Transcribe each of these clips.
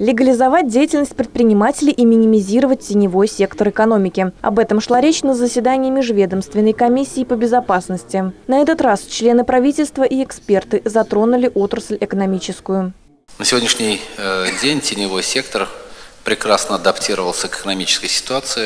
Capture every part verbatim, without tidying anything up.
Легализовать деятельность предпринимателей и минимизировать теневой сектор экономики. Об этом шла речь на заседании Межведомственной комиссии по безопасности. На этот раз члены правительства и эксперты затронули отрасль экономическую. На сегодняшний день теневой сектор прекрасно адаптировался к экономической ситуации.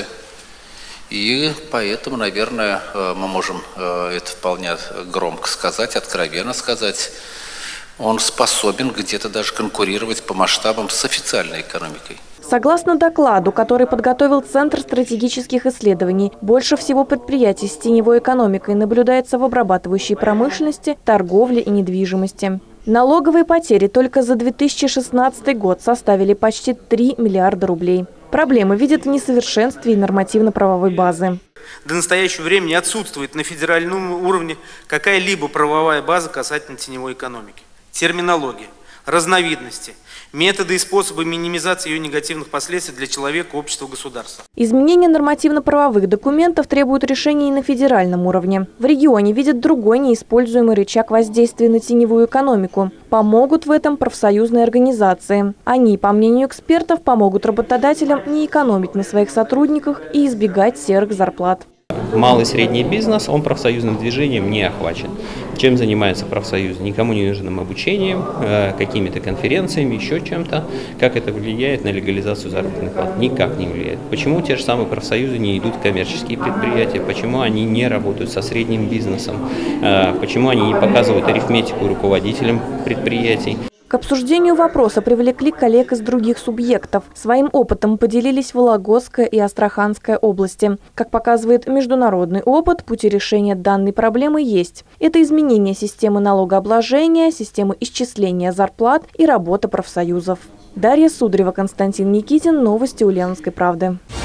И поэтому, наверное, мы можем это вполне громко сказать, откровенно сказать, он способен где-то даже конкурировать по масштабам с официальной экономикой. Согласно докладу, который подготовил Центр стратегических исследований, больше всего предприятий с теневой экономикой наблюдается в обрабатывающей промышленности, торговле и недвижимости. Налоговые потери только за две тысячи шестнадцатый год составили почти три миллиарда рублей. Проблемы видят в несовершенстве нормативно-правовой базы. До настоящего времени отсутствует на федеральном уровне какая-либо правовая база касательно теневой экономики. Терминология, разновидности, методы и способы минимизации ее негативных последствий для человека, общества, государства. Изменение нормативно-правовых документов требует решений и на федеральном уровне. В регионе видят другой неиспользуемый рычаг воздействия на теневую экономику. Помогут в этом профсоюзные организации. Они, по мнению экспертов, помогут работодателям не экономить на своих сотрудниках и избегать серых зарплат. Малый и средний бизнес, он профсоюзным движением не охвачен. Чем занимается профсоюз? Никому не нужным обучением, какими-то конференциями, еще чем-то. Как это влияет на легализацию заработных плат? Никак не влияет. Почему те же самые профсоюзы не идут в коммерческие предприятия? Почему они не работают со средним бизнесом? Почему они не показывают арифметику руководителям предприятий? К обсуждению вопроса привлекли коллег из других субъектов. Своим опытом поделились Вологодская и Астраханская области. Как показывает международный опыт, пути решения данной проблемы есть. Это изменение системы налогообложения, системы исчисления зарплат и работа профсоюзов. Дарья Сударева, Константин Никитин. Новости Ульяновской правды.